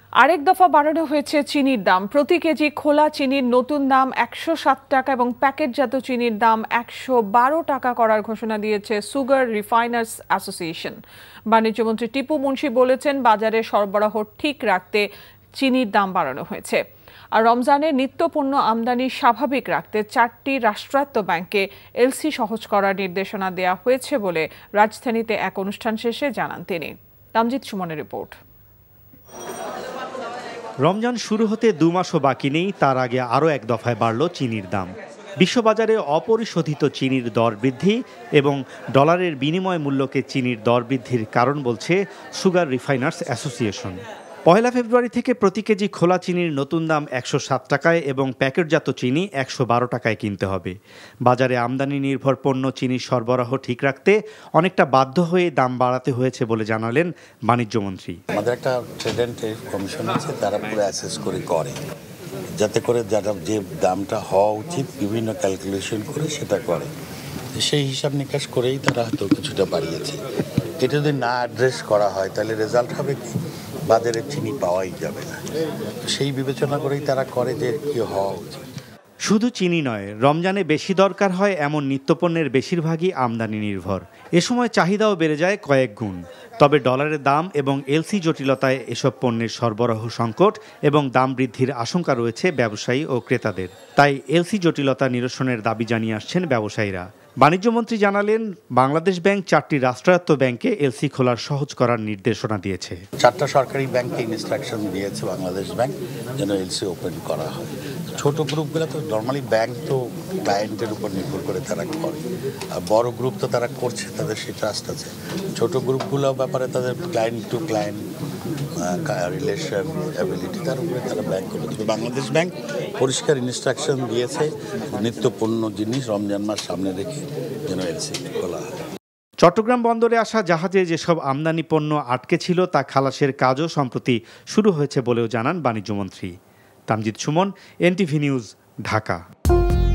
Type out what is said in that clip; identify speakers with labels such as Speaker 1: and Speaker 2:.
Speaker 1: আরেক দফা বাড়ানো হয়েছে চিনির দাম। প্রতি কেজি খোলা চিনির নতুন দাম ১০৭ টাকা এবং প্যাকেটজাত চিনির দাম ১১২ টাকা করার ঘোষণা দিয়েছে সুগার রিফাইনার্স অ্যাসোসিয়েশন। বাণিজ্যমন্ত্রী টিপু মুন্সি বলেছেন, বাজারে সরবরাহ ঠিক রাখতে চিনির দাম বাড়ানো হয়েছে। আর রমজানে নিত্যপণ্য আমদানি স্বাভাবিক রাখতে 4টি রাষ্ট্রায়ত্ত ব্যাংকে এলসি সহজ করার নির্দেশনা দেওয়া হয়েছে বলে রাজধানীতে এক অনুষ্ঠান শেষে জানান তিনি। তামজিদ সুমনের রিপোর্ট।
Speaker 2: রমজান শুরু হতে 2 মাসও বাকি নেই, তার আগে আরও এক দফায় বাড়ল চিনির দাম। বিশ্ববাজারে অপরিশোধিত চিনির দর বৃদ্ধি এবং ডলারের বিনিময় মূল্যকে চিনির দর বৃদ্ধির কারণ বলছে সুগার রিফাইনার্স অ্যাসোসিয়েশন। 1 ফেব্রুয়ারি থেকে প্রতি কেজি খোলা চিনির নতুন দাম 107 টাকায় এবং প্যাকেটজাত চিনি 112 টাকায় কিনতে হবে। বাজারে আমদানি নির্ভর পণ্য চিনির সরবরাহ ঠিক রাখতে অনেকটা বাধ্য হয়ে দাম বাড়াতে হয়েছে বলে জানালেন বাণিজ্যমন্ত্রী।
Speaker 3: আমাদের একটা ট্রেড অ্যান্ড ট্রেড কমিশন আছে, তারা পুরো অ্যাসেস করে যাতে করে যে দামটা হওয়া উচিত বিভিন্ন ক্যালকুলেশন করে সেটা করে, সেই হিসাব নিকাশ করেই তারা হয়তো কিছুটা বাড়িয়েছে। এটা যদি না অ্যাড্রেস করা হয় তাহলে রেজাল্ট হবে কি, বাজারে চিনি পাওয়াই যাবে না। সেই বিবেচনা করেই তারা করে যে কি হওয়া উচিত।
Speaker 2: শুধু চিনি নয়, রমজানে বেশি দরকার হয় এমন নিত্যপণ্যের বেশিরভাগই আমদানি নির্ভর। এ সময় চাহিদাও বেড়ে যায় কয়েক গুণ। তবে ডলারের দাম এবং এলসি জটিলতায় এসব পণ্যের সরবরাহ সংকট এবং দাম বৃদ্ধির আশঙ্কা রয়েছে ব্যবসায়ী ও ক্রেতাদের। তাই এলসি জটিলতা নিরসনের দাবি জানিয়ে আসছেন ব্যবসায়ীরা। বাণিজ্যমন্ত্রী জানালেন, বাংলাদেশ ব্যাংক 4টি রাষ্ট্রায়ত্ত ব্যাংকে এলসি খোলার সহজ করার নির্দেশনা দিয়েছে।
Speaker 3: 4টা সরকারি ব্যাংকে ইনস্ট্রাকশন দিয়েছে বাংলাদেশ ব্যাংক যেন এলসি ওপেন করা হয়। ছোট গ্রুপগুলো তো নর্মালি ব্যাংক তো ক্লায়েন্টের উপর নির্ভর করে তারা করে, আর বড় গ্রুপ তো তারা করছে, তাদের সেই ট্রাস্ট আছে। ছোট গ্রুপগুলো ব্যাপারে তাদের client to client relation ability, তার উপরে তারা ব্যাংক করে। তবে বাংলাদেশ ব্যাংক পরিষ্কার ইনস্ট্রাকশন দিয়েছে নিত্যপণ্য জিনিস রমজান মাস সামনে রেখে যেন এলসি খোলা হয়।
Speaker 2: চট্টগ্রাম বন্দরে আসা জাহাজে যেসব আমদানি পণ্য আটকে ছিল তা খালাসের কাজও সম্প্রতি শুরু হয়েছে বলেও জানান বাণিজ্যমন্ত্রী। Tamjid Suman, NTV news, Dhaka.